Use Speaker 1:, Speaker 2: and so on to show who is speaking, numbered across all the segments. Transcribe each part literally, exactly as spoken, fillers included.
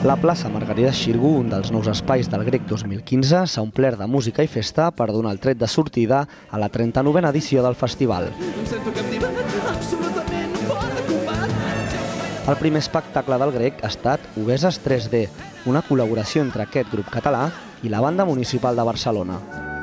Speaker 1: La plaça Margarida Xirgu, un dels nous espais del Grec dos mil quinze, s'ha omplert de música i festa per donar el tret de sortida a la trenta-novena edició del festival. El primer espectacle del Grec ha estat Obeses tres D, una col·laboració entre aquest grup català i la Banda Municipal de Barcelona.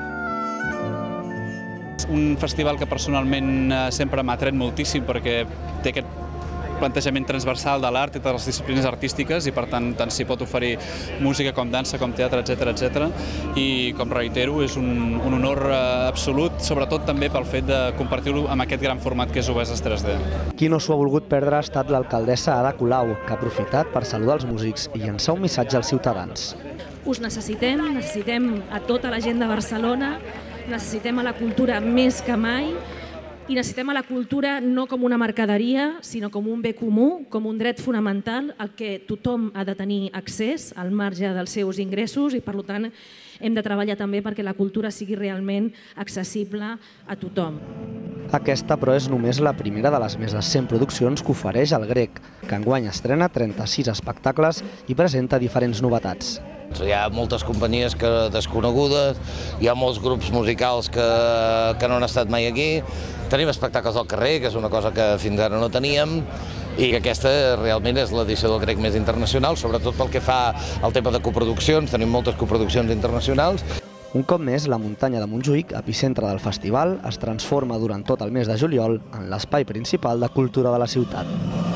Speaker 2: Un festival que personalment sempre m'ha atret moltíssim perquè té aquest plantejament transversal de l'art i de les disciplines artístiques i per tant tant s'hi pot oferir música com dansa, com teatre, etcètera, etcètera. I com reitero, és un, un honor absolut, sobretot també pel fet de compartir-ho amb aquest gran format que és Obeses tres D.
Speaker 1: Qui no s'ho ha volgut perdre ha estat l'alcaldessa Ada Colau, que ha aprofitat per saludar els músics i llançar un missatge als ciutadans.
Speaker 3: Us necessitem, necessitem a tota la gent de Barcelona, necessitem a la cultura més que mai, i necessitem a la cultura no com una mercaderia, sinó com un bé comú, com un dret fonamental al que tothom ha de tenir accés al marge dels seus ingressos i, per tant, hem de treballar també perquè la cultura sigui realment accessible a tothom.
Speaker 1: Aquesta, però, és només la primera de les més de cent produccions que ofereix el Grec, que enguany estrena trenta-sis espectacles i presenta diferents novetats.
Speaker 4: Hi ha moltes companyies que desconegudes, hi ha molts grups musicals que, que no han estat mai aquí, tenim espectacles al carrer, que és una cosa que fins ara no teníem, i aquesta realment és l'edició del Grec més internacional, sobretot pel que fa al tema de coproduccions, tenim moltes coproduccions internacionals.
Speaker 1: Un cop més, la muntanya de Montjuïc, epicentre del festival, es transforma durant tot el mes de juliol en l'espai principal de cultura de la ciutat.